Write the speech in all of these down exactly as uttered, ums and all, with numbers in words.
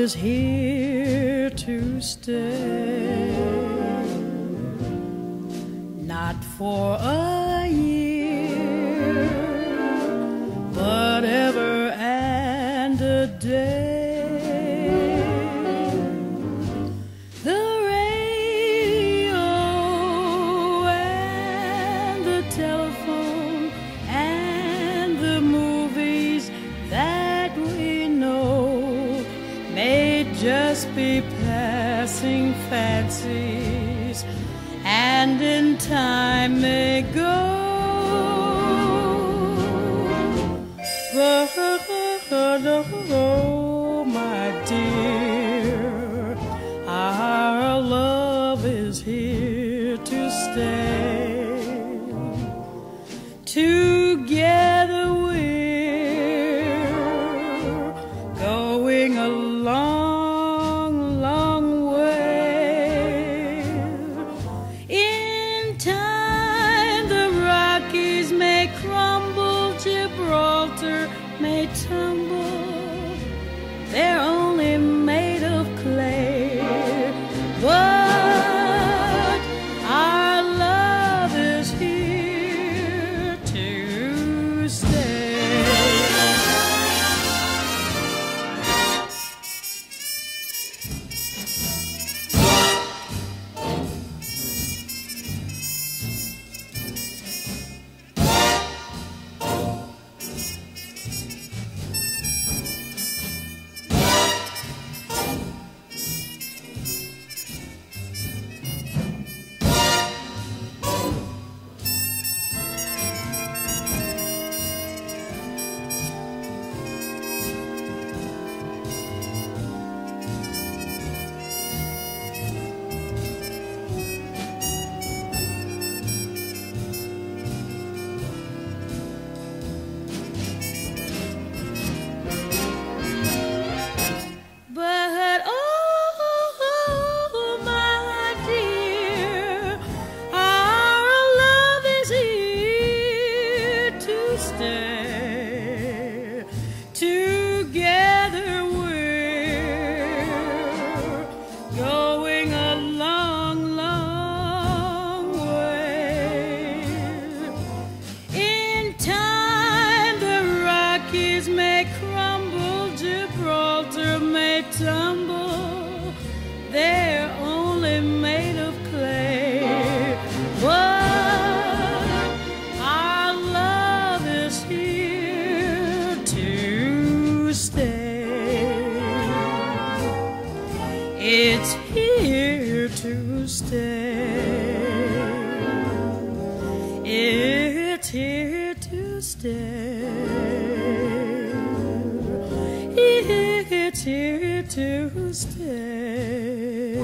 is here to stay. Not for a year, but ever and a day. The radio and the telephone and the movies that we know may just be passing fancies, and in time may go. But oh, my dear, our love is here to stay. Together we're going a long, long way. In time the Rockies may crumble, Gibraltar may tumble, they're only made of clay. But our love is here to stay. But oh, my dear, our love is here to stay. Together we're going a long, long way. In time the Rockies may crumble, Gibraltar may tumble, they're only made of clay. But our love is here to stay. It's here to stay. It's here to stay. It's here to stay.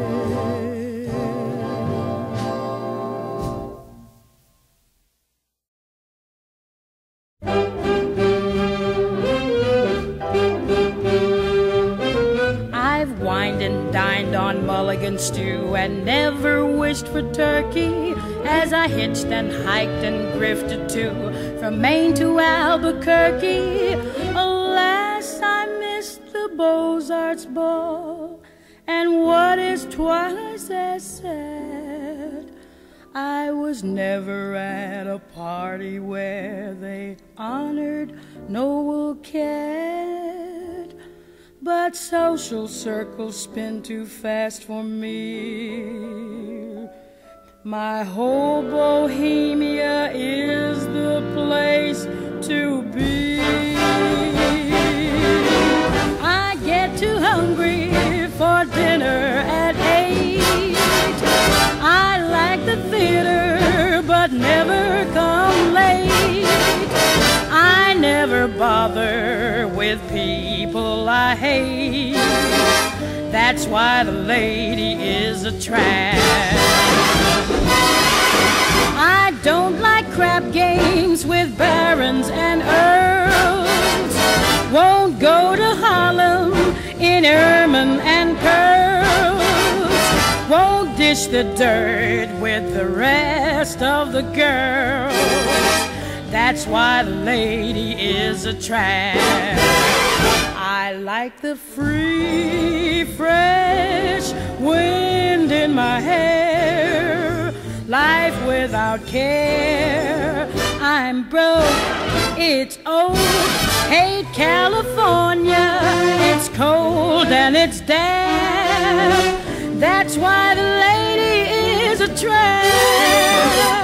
I've wined and dined on mulligan stew and never wished for turkey, as I hitched and hiked and grifted too, from Maine to Albuquerque. Alas, I missed the Beaux-Arts ball, and what is twice as sad, I was never at a party where they honored Noel Cat. But social circles spin too fast for me. My whole Bohemia is the place to be. I get too hungry for dinner at eight. I like the theater but never come late. I never bother with people I hate. That's why the lady is a trap. I don't like crap games with barons and earls. Won't go to Harlem in ermine and pearls. Won't dish the dirt with the rest of the girls. That's why the lady is a trap. I like the free, fresh wind in my hair. Life without care. I'm broke, it's old. Hate California. It's cold and it's damp. That's why the lady is a tramp.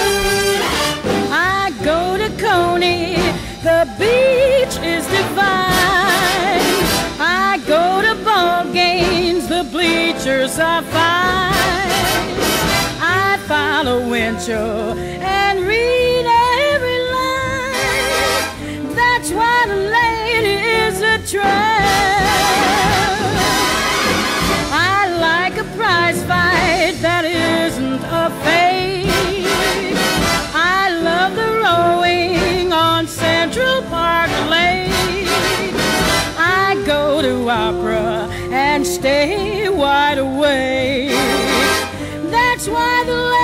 I go to Coney, the beach is divine. I go to ball games, the bleachers are fine. I follow Winchell and read every line. That's why the lady is a tramp. I like a prize fight that isn't a fake. I love the rowing on Central Park Lake. I go to opera and stay wide awake. That's why the